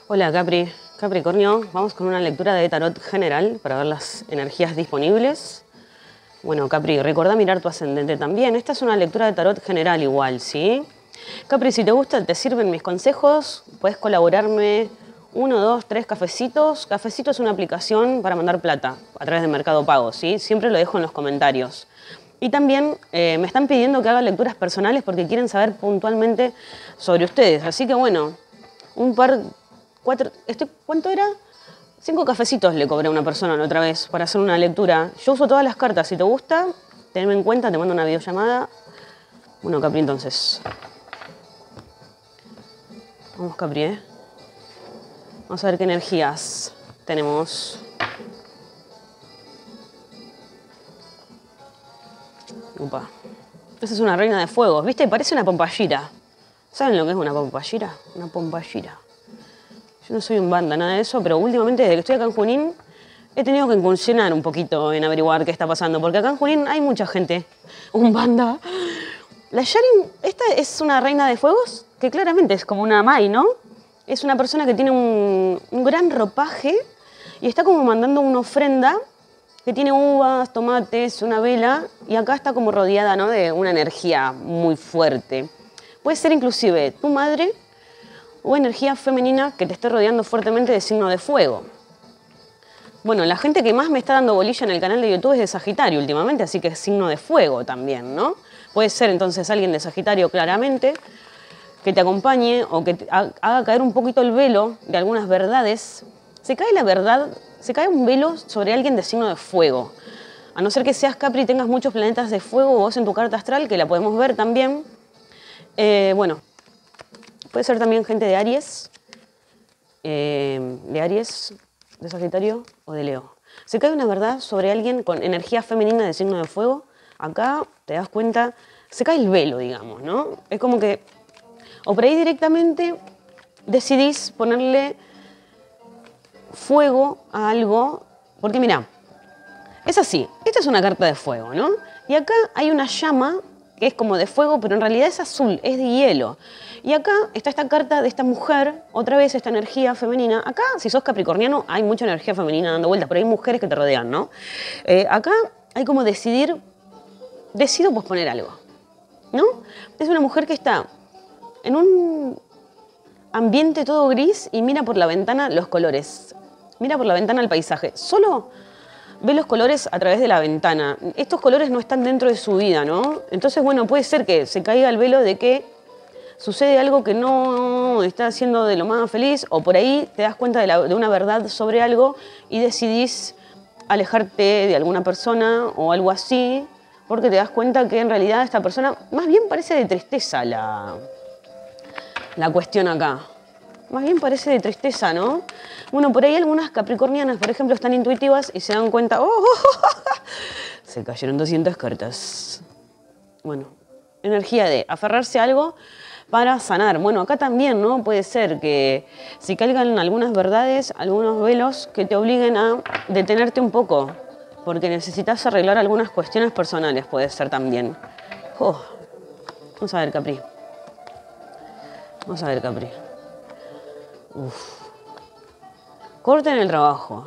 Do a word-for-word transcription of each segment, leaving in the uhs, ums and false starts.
Hola Capri, Capricornio, vamos con una lectura de tarot general para ver las energías disponibles. Bueno Capri, recuerda mirar tu ascendente también. Esta es una lectura de tarot general igual, ¿sí? Capri, si te gusta, te sirven mis consejos, puedes colaborarme uno, dos, tres cafecitos. Cafecito es una aplicación para mandar plata a través de Mercado Pago, ¿sí? Siempre lo dejo en los comentarios. Y también eh, me están pidiendo que haga lecturas personales porque quieren saber puntualmente sobre ustedes. Así que bueno, un par... Cuatro, estoy, ¿cuánto era? Cinco cafecitos le cobré a una persona la otra vez para hacer una lectura. Yo uso todas las cartas. Si te gusta, tenme en cuenta, te mando una videollamada. Bueno, Capri, entonces. Vamos, Capri, ¿eh? Vamos a ver qué energías tenemos. Upa. Esa es una reina de fuegos, ¿viste? Parece una pompallira. ¿Saben lo que es una pompallira? Una pompallira. Yo no soy un banda, nada de eso, pero últimamente desde que estoy acá en Junín he tenido que incursionar un poquito en averiguar qué está pasando, porque acá en Junín hay mucha gente, un banda. La Yarin, esta es una reina de fuegos que claramente es como una Mai, ¿no? Es una persona que tiene un, un gran ropaje y está como mandando una ofrenda que tiene uvas, tomates, una vela y acá está como rodeada, ¿no?, de una energía muy fuerte. Puede ser inclusive tu madre o energía femenina que te esté rodeando fuertemente de signo de fuego. Bueno, la gente que más me está dando bolilla en el canal de YouTube es de Sagitario últimamente, así que es signo de fuego también, ¿no? Puede ser entonces alguien de Sagitario claramente que te acompañe o que te haga caer un poquito el velo de algunas verdades. Se cae la verdad, se cae un velo sobre alguien de signo de fuego. A no ser que seas Capri y tengas muchos planetas de fuego vos en tu carta astral, que la podemos ver también. Eh, bueno. Puede ser también gente de Aries, eh, de Aries, de Sagitario o de Leo. Se cae una verdad sobre alguien con energía femenina de signo de fuego. Acá te das cuenta, se cae el velo, digamos, ¿no? Es como que, o por ahí directamente decidís ponerle fuego a algo. Porque mira, es así, esta es una carta de fuego, ¿no? Y acá hay una llama que es como de fuego, pero en realidad es azul, es de hielo. Y acá está esta carta de esta mujer, otra vez esta energía femenina. Acá, si sos capricorniano, hay mucha energía femenina dando vueltas, pero hay mujeres que te rodean, ¿no? Eh, acá hay como decidir, decido posponer algo, ¿no? Es una mujer que está en un ambiente todo gris y mira por la ventana los colores. Mira por la ventana el paisaje. Solo ve los colores a través de la ventana. Estos colores no están dentro de su vida, ¿no? Entonces, bueno, puede ser que se caiga el velo de que sucede algo que no está haciendo de lo más feliz, o por ahí te das cuenta de, la, de una verdad sobre algo y decidís alejarte de alguna persona o algo así, porque te das cuenta que en realidad esta persona, más bien parece de tristeza la, la cuestión acá. Más bien parece de tristeza, ¿no? Bueno, por ahí algunas capricornianas, por ejemplo, están intuitivas y se dan cuenta, ¡oh! oh, oh se cayeron doscientas cartas. Bueno, energía de aferrarse a algo para sanar. Bueno, acá también, ¿no? Puede ser que si caigan algunas verdades, algunos velos que te obliguen a detenerte un poco, porque necesitas arreglar algunas cuestiones personales, puede ser también. Oh. Vamos a ver, Capri. Vamos a ver, Capri. Uf. Corte en el trabajo.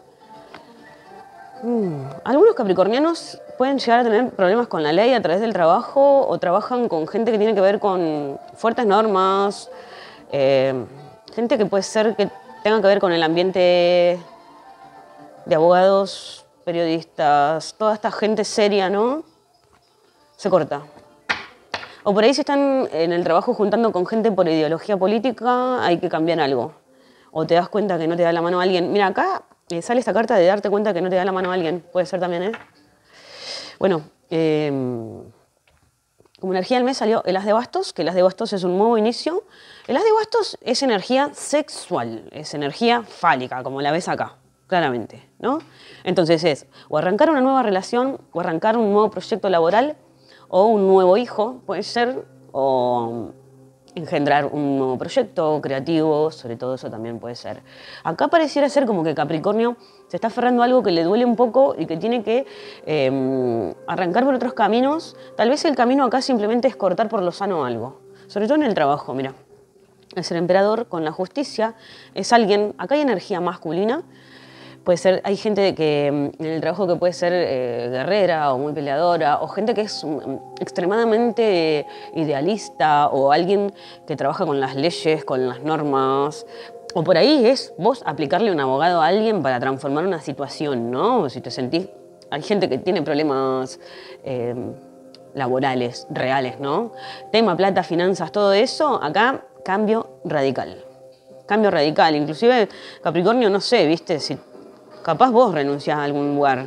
Mm. Algunos capricornianos pueden llegar a tener problemas con la ley a través del trabajo o trabajan con gente que tiene que ver con fuertes normas, eh, gente que puede ser que tenga que ver con el ambiente de abogados, periodistas, toda esta gente seria, ¿no? Se corta. O por ahí si están en el trabajo juntando con gente por ideología política, hay que cambiar algo. O te das cuenta que no te da la mano a alguien. Mira, acá eh, sale esta carta de darte cuenta que no te da la mano a alguien. Puede ser también, ¿eh? Bueno, eh, como energía del mes salió el as de bastos, que el as de bastos es un nuevo inicio. El as de bastos es energía sexual, es energía fálica, como la ves acá, claramente, ¿no? Entonces es o arrancar una nueva relación, o arrancar un nuevo proyecto laboral, o un nuevo hijo, puede ser, o engendrar un nuevo proyecto creativo, sobre todo eso también puede ser. Acá pareciera ser como que Capricornio se está aferrando a algo que le duele un poco y que tiene que eh, arrancar por otros caminos. Tal vez el camino acá simplemente es cortar por lo sano algo, sobre todo en el trabajo, mira. Es el emperador con la justicia. Es alguien, acá hay energía masculina. Puede ser, hay gente que en el trabajo que puede ser eh, guerrera o muy peleadora, o gente que es um, extremadamente idealista, o alguien que trabaja con las leyes, con las normas. O por ahí es vos aplicarle un abogado a alguien para transformar una situación, ¿no? Si te sentís... Hay gente que tiene problemas eh, laborales, reales, ¿no? Tema, plata, finanzas, todo eso, acá cambio radical. Cambio radical. Inclusive, Capricornio, no sé, ¿viste? Si capaz vos renunciás a algún lugar.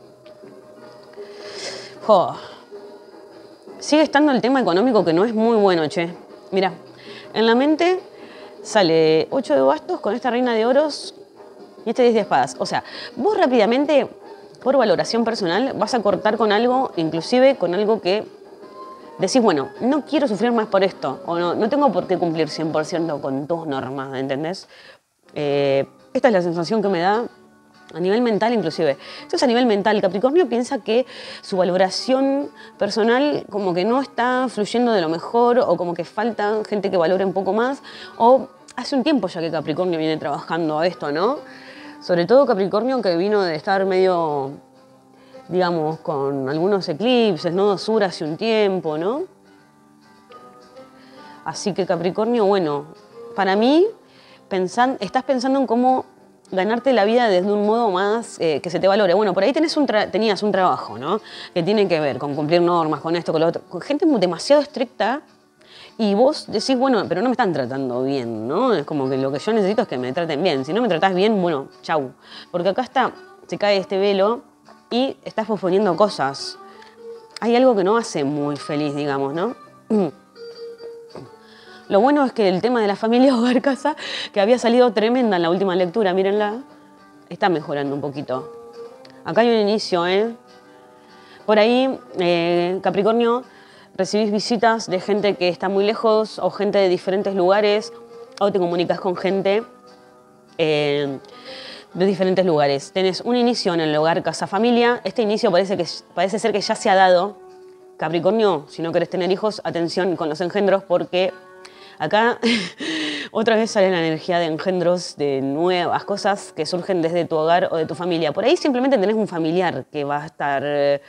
Jo. Sigue estando el tema económico que no es muy bueno, che. Mira, en la mente sale ocho de bastos con esta reina de oros y este diez de espadas. O sea, vos rápidamente, por valoración personal, vas a cortar con algo, inclusive con algo que decís, bueno, no quiero sufrir más por esto, o no, no tengo por qué cumplir cien por ciento con tus normas, ¿entendés? Eh, esta es la sensación que me da a nivel mental, inclusive. Esto es a nivel mental. Capricornio piensa que su valoración personal como que no está fluyendo de lo mejor, o como que falta gente que valore un poco más, o hace un tiempo ya que Capricornio viene trabajando a esto, ¿no? Sobre todo Capricornio, que vino de estar medio, digamos, con algunos eclipses, ¿no? Sur hace un tiempo, ¿no? Así que Capricornio, bueno, para mí, pensan, estás pensando en cómo ganarte la vida desde un modo más eh, que se te valore. Bueno, por ahí tenés un tenías un trabajo, ¿no? Que tiene que ver con cumplir normas, con esto, con lo otro. Con gente demasiado estricta, y vos decís, bueno, pero no me están tratando bien, ¿no? Es como que lo que yo necesito es que me traten bien. Si no me tratás bien, bueno, chau. Porque acá está, se cae este velo y estás posponiendo cosas. Hay algo que no hace muy feliz, digamos, ¿no? Lo bueno es que el tema de la familia, hogar, casa, que había salido tremenda en la última lectura, mírenla, está mejorando un poquito. Acá hay un inicio, ¿eh? Por ahí, eh, Capricornio, recibís visitas de gente que está muy lejos, o gente de diferentes lugares, o te comunicas con gente eh, de diferentes lugares. Tenés un inicio en el hogar, casa, familia. Este inicio parece, que, parece ser que ya se ha dado. Capricornio, si no querés tener hijos, atención con los engendros, porque acá otra vez sale la energía de engendros, de nuevas cosas que surgen desde tu hogar o de tu familia. Por ahí simplemente tenés un familiar que va a estar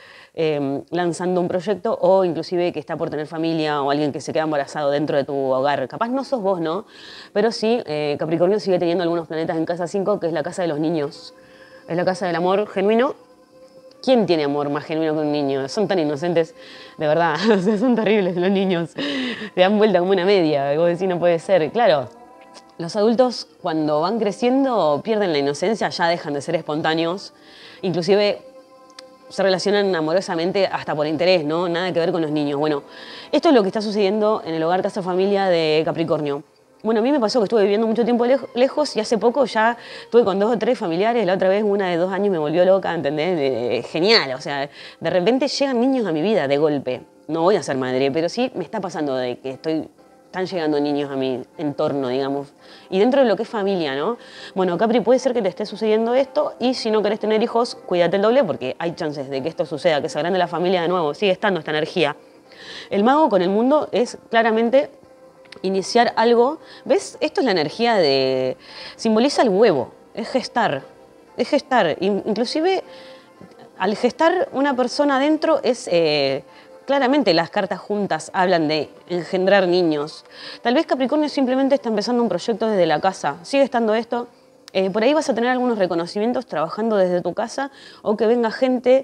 eh, lanzando un proyecto, o inclusive que está por tener familia, o alguien que se queda embarazado dentro de tu hogar. Capaz no sos vos, ¿no? Pero sí, eh, Capricornio sigue teniendo algunos planetas en casa cinco, que es la casa de los niños. Es la casa del amor genuino. ¿Quién tiene amor más genuino que un niño? Son tan inocentes, de verdad. O sea, son terribles los niños. Te dan vuelta como una media. Y vos decís, no puede ser. Claro, los adultos cuando van creciendo pierden la inocencia, ya dejan de ser espontáneos. Inclusive se relacionan amorosamente hasta por interés, ¿no? Nada que ver con los niños. Bueno, esto es lo que está sucediendo en el hogar, casa, familia de Capricornio. Bueno, a mí me pasó que estuve viviendo mucho tiempo lejos, y hace poco ya estuve con dos o tres familiares. La otra vez una de dos años me volvió loca, ¿entendés? Eh, genial, o sea, de repente llegan niños a mi vida de golpe. No voy a ser madre, pero sí me está pasando de que estoy, están llegando niños a mi entorno, digamos. Y dentro de lo que es familia, ¿no? Bueno, Capri, puede ser que te esté sucediendo esto, y si no querés tener hijos, cuídate el doble, porque hay chances de que esto suceda, que se agrande la familia de nuevo. Sigue estando esta energía. El mago con el mundo es claramente iniciar algo. ¿Ves? Esto es la energía de... Simboliza el huevo. Es gestar. Es gestar. Inclusive, al gestar una persona adentro es... Eh, claramente las cartas juntas hablan de engendrar niños. Tal vez Capricornio simplemente está empezando un proyecto desde la casa. Sigue estando esto. Eh, por ahí vas a tener algunos reconocimientos trabajando desde tu casa, o que venga gente...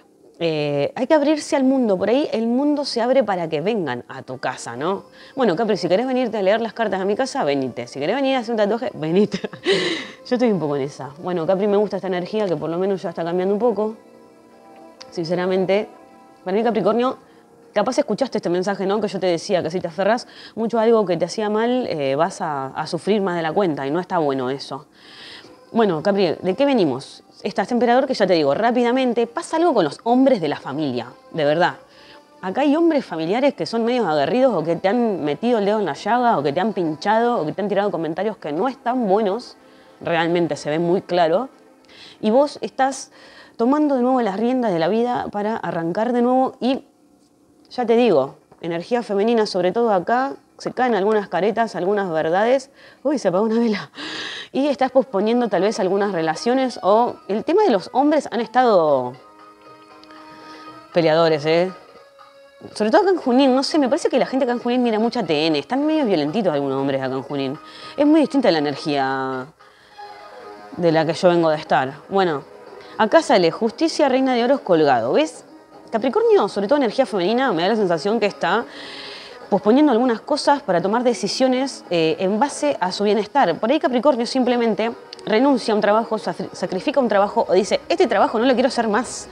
Eh, hay que abrirse al mundo. Por ahí el mundo se abre para que vengan a tu casa, ¿no? Bueno, Capri, si querés venirte a leer las cartas a mi casa, venite. Si querés venir a hacer un tatuaje, venite. Yo estoy un poco en esa. Bueno, Capri, me gusta esta energía que por lo menos ya está cambiando un poco. Sinceramente, para mí, Capricornio, capaz escuchaste este mensaje, ¿no? Que yo te decía que si te aferras mucho a algo que te hacía mal, eh, vas a, a sufrir más de la cuenta, y no está bueno eso. Bueno, Capri, ¿de qué venimos? Estás emperador, que ya te digo, rápidamente pasa algo con los hombres de la familia, de verdad. Acá hay hombres familiares que son medios aguerridos, o que te han metido el dedo en la llaga, o que te han pinchado, o que te han tirado comentarios que no están buenos, realmente se ve muy claro, y vos estás tomando de nuevo las riendas de la vida para arrancar de nuevo. Y ya te digo, energía femenina, sobre todo acá, se caen algunas caretas, algunas verdades. Uy, se apagó una vela. Y estás posponiendo tal vez algunas relaciones o el tema de los hombres han estado peleadores, ¿eh? Sobre todo acá en Junín, no sé, me parece que la gente acá en Junín mira mucha T N. Están medio violentitos algunos hombres acá en Junín. Es muy distinta la energía de la que yo vengo de estar. Bueno, acá sale Justicia, Reina de Oros colgado, ¿ves? Capricornio, sobre todo energía femenina, me da la sensación que está posponiendo algunas cosas para tomar decisiones eh, en base a su bienestar. Por ahí Capricornio simplemente renuncia a un trabajo, sacrifica un trabajo o dice, este trabajo no lo quiero hacer más.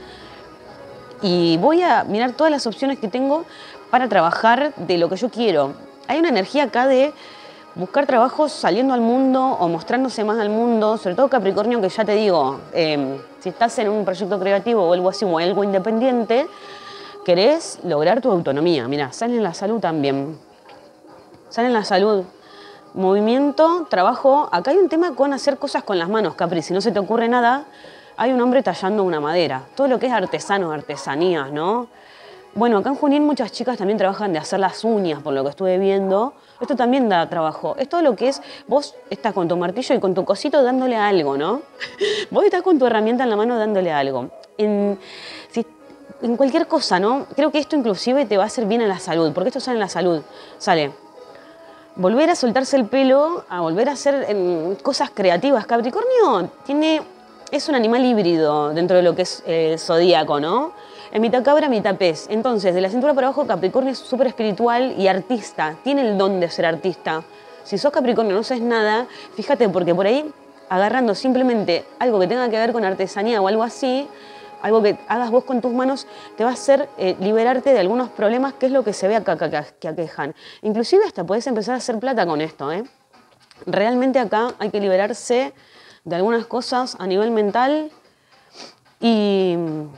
Y voy a mirar todas las opciones que tengo para trabajar de lo que yo quiero. Hay una energía acá de buscar trabajos saliendo al mundo o mostrándose más al mundo, sobre todo Capricornio, que ya te digo, eh, si estás en un proyecto creativo o algo así, o algo independiente, querés lograr tu autonomía. Mirá, sale en la salud también. Sale en la salud. Movimiento, trabajo. Acá hay un tema con hacer cosas con las manos, Capri. Si no se te ocurre nada, hay un hombre tallando una madera. Todo lo que es artesano, artesanías, ¿no? Bueno, acá en Junín muchas chicas también trabajan de hacer las uñas, por lo que estuve viendo. Esto también da trabajo. Es todo lo que es, vos estás con tu martillo y con tu cosito dándole algo, ¿no? Vos estás con tu herramienta en la mano dándole algo. En, si, en cualquier cosa, ¿no? Creo que esto inclusive te va a hacer bien en la salud, porque esto sale en la salud. Sale volver a soltarse el pelo, a volver a hacer eh, cosas creativas. Capricornio tiene, es un animal híbrido dentro de lo que es eh, zodíaco, ¿no? Es mitad cabra, mitad pez. Entonces, de la cintura para abajo, Capricornio es súper espiritual y artista. Tiene el don de ser artista. Si sos Capricornio no sabes nada, fíjate, porque por ahí, agarrando simplemente algo que tenga que ver con artesanía o algo así, algo que hagas vos con tus manos, te va a hacer eh, liberarte de algunos problemas, que es lo que se ve acá que, que aquejan. Inclusive hasta podés empezar a hacer plata con esto, ¿eh? Realmente acá hay que liberarse de algunas cosas a nivel mental y...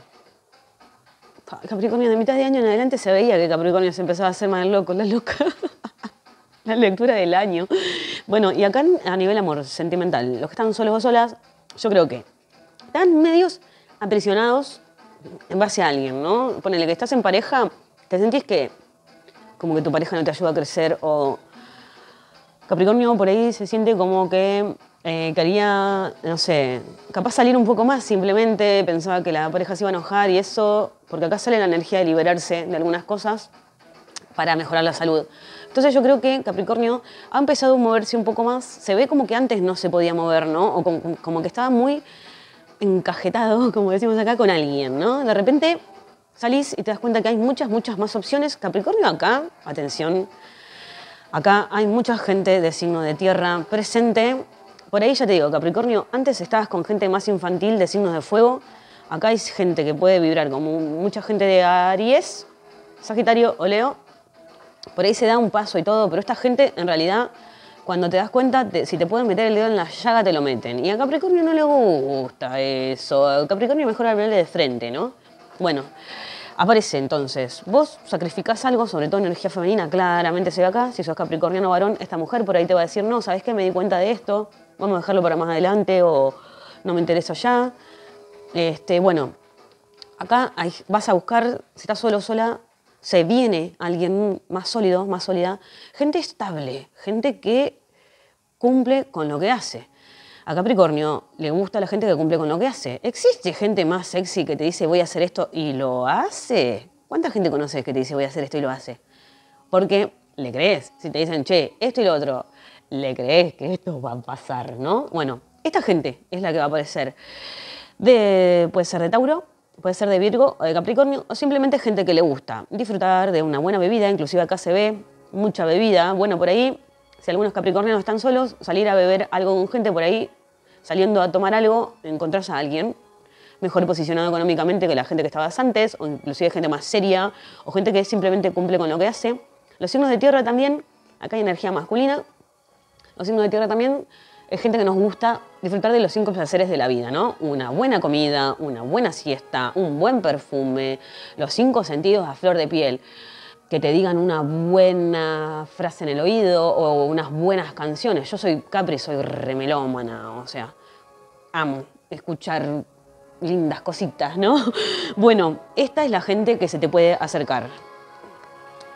Capricornio, de mitad de año en adelante se veía que Capricornio se empezaba a hacer más loco, la loca. La lectura del año. Bueno, y acá a nivel amor sentimental, los que están solos o solas, yo creo que están medios aprisionados en base a alguien, ¿no? Ponele que estás en pareja, te sentís que como que tu pareja no te ayuda a crecer o Capricornio por ahí se siente como que eh, quería, no sé, capaz salir un poco más simplemente, pensaba que la pareja se iba a enojar y eso, porque acá sale la energía de liberarse de algunas cosas para mejorar la salud. Entonces yo creo que Capricornio ha empezado a moverse un poco más, se ve como que antes no se podía mover, ¿no? O como, como que estaba muy encajetado, como decimos acá, con alguien, ¿no? De repente salís y te das cuenta que hay muchas, muchas más opciones. Capricornio acá, atención, acá hay mucha gente de signo de tierra presente. Por ahí ya te digo, Capricornio, antes estabas con gente más infantil de signos de fuego. Acá hay gente que puede vibrar como mucha gente de Aries, Sagitario o Leo. Por ahí se da un paso y todo, pero esta gente en realidad, cuando te das cuenta, te, si te pueden meter el dedo en la llaga, te lo meten. Y a Capricornio no le gusta eso. A Capricornio mejor hablarle de frente, ¿no? Bueno, aparece entonces. Vos sacrificás algo, sobre todo energía femenina, claramente se ve acá. Si sos capricorniano varón, esta mujer por ahí te va a decir, no, ¿sabés qué? Me di cuenta de esto, vamos a dejarlo para más adelante o no me interesa ya. Este, bueno, acá hay, vas a buscar, si estás solo o sola, se viene alguien más sólido, más sólida, gente estable, gente que cumple con lo que hace. A Capricornio le gusta la gente que cumple con lo que hace. ¿Existe gente más sexy que te dice voy a hacer esto y lo hace? ¿Cuánta gente conoces que te dice voy a hacer esto y lo hace? Porque le crees. Si te dicen, che, esto y lo otro, le crees que esto va a pasar, ¿no? Bueno, esta gente es la que va a aparecer. De, puede ser de Tauro, puede ser de Virgo o de Capricornio, o simplemente gente que le gusta disfrutar de una buena bebida. Inclusive acá se ve mucha bebida. Bueno, por ahí, si algunos capricornianos están solos, salir a beber algo con gente por ahí, saliendo a tomar algo, encontrás a alguien mejor posicionado económicamente que la gente que estabas antes, o inclusive gente más seria, o gente que simplemente cumple con lo que hace. Los signos de tierra también, acá hay energía masculina. Los signos de tierra también es gente que nos gusta disfrutar de los cinco placeres de la vida, ¿no? Una buena comida, una buena siesta, un buen perfume, los cinco sentidos a flor de piel. Que te digan una buena frase en el oído o unas buenas canciones. Yo soy Capri, soy remelómana, o sea, amo escuchar lindas cositas, ¿no? Bueno, esta es la gente que se te puede acercar.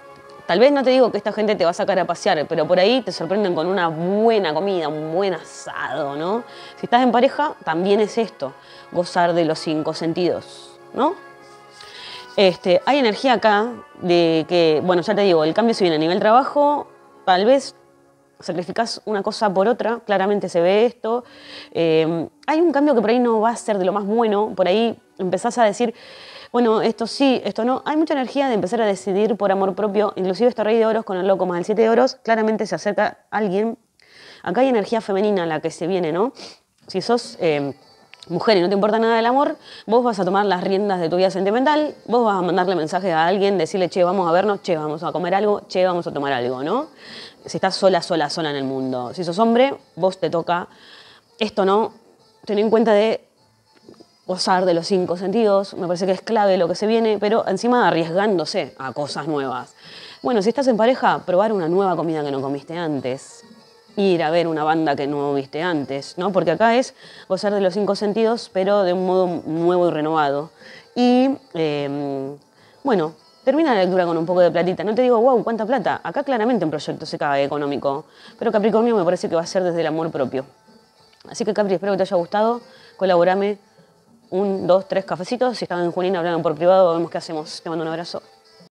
Tal vez no te digo que esta gente te va a sacar a pasear, pero por ahí te sorprenden con una buena comida, un buen asado, ¿no? Si estás en pareja, también es esto, gozar de los cinco sentidos, ¿no? Este, hay energía acá de que, bueno, ya te digo, el cambio se viene a nivel trabajo, tal vez sacrificás una cosa por otra, claramente se ve esto. Eh, hay un cambio que por ahí no va a ser de lo más bueno, por ahí empezás a decir, bueno, esto sí, esto no. Hay mucha energía de empezar a decidir por amor propio, inclusive este rey de oros con el loco más el siete de oros, claramente se acerca alguien. Acá hay energía femenina la que se viene, ¿no? Si sos eh, mujer y no te importa nada del amor, vos vas a tomar las riendas de tu vida sentimental, vos vas a mandarle mensajes a alguien, decirle, che, vamos a vernos, che, vamos a comer algo, che, vamos a tomar algo, ¿no? Si estás sola, sola, sola en el mundo. Si sos hombre, vos te toca esto, ¿no? Ten en cuenta de gozar de los cinco sentidos, me parece que es clave lo que se viene, pero encima arriesgándose a cosas nuevas. Bueno, si estás en pareja, probar una nueva comida que no comiste antes, ir a ver una banda que no viste antes, ¿no? Porque acá es gozar de los cinco sentidos, pero de un modo nuevo y renovado. Y, eh, bueno, termina la lectura con un poco de platita. No te digo, wow, ¿cuánta plata? Acá claramente un proyecto se cae económico, pero Capricornio me parece que va a ser desde el amor propio. Así que, Capri, espero que te haya gustado. Colaborame un, dos, tres cafecitos. Si están en Junín, hablan por privado, vemos qué hacemos. Te mando un abrazo.